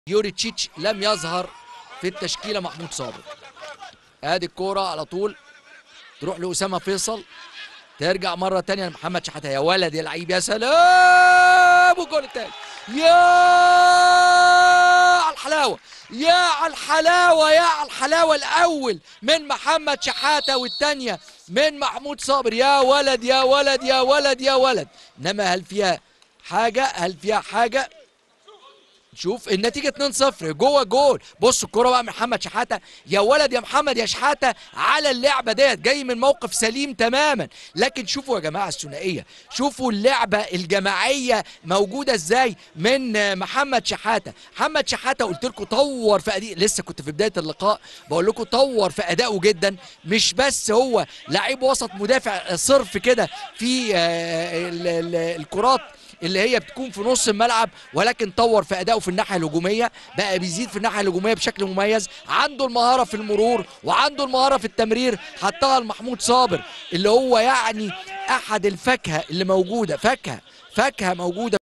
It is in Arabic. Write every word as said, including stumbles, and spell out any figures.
يوريتشيتش لم يظهر في التشكيله. محمود صابر ادي الكوره على طول تروح لاسامه فيصل، ترجع مره ثانيه لمحمد شحاته. يا ولد يا لعيب، يا سلام، والجول الثاني. يا على الحلاوه، يا على الحلاوه، يا على الحلاوه. الاول من محمد شحاته والثانيه من محمود صابر. يا ولد يا ولد يا ولد يا ولد. انما هل فيها حاجه؟ هل فيها حاجه؟ شوف النتيجه اتنين صفر جوه جول. بص الكوره بقى محمد شحاته. يا ولد يا محمد يا شحاته على اللعبه ديت، جاي من موقف سليم تماما. لكن شوفوا يا جماعه الثنائيه، شوفوا اللعبه الجماعيه موجوده ازاي من محمد شحاته. محمد شحاته قلت لكم طور في اداء، لسه كنت في بدايه اللقاء بقول لكم طور في ادائه جدا. مش بس هو لعيب وسط مدافع صرف كده في الكرات اللي هي بتكون في نص الملعب، ولكن طور في ادائه في الناحيه الهجوميه، بقى بيزيد في الناحيه الهجوميه بشكل مميز. عنده المهاره في المرور وعنده المهاره في التمرير، حطها لمحمود صابر اللي هو يعني احد الفاكهه اللي موجوده، فاكهه فاكهه موجوده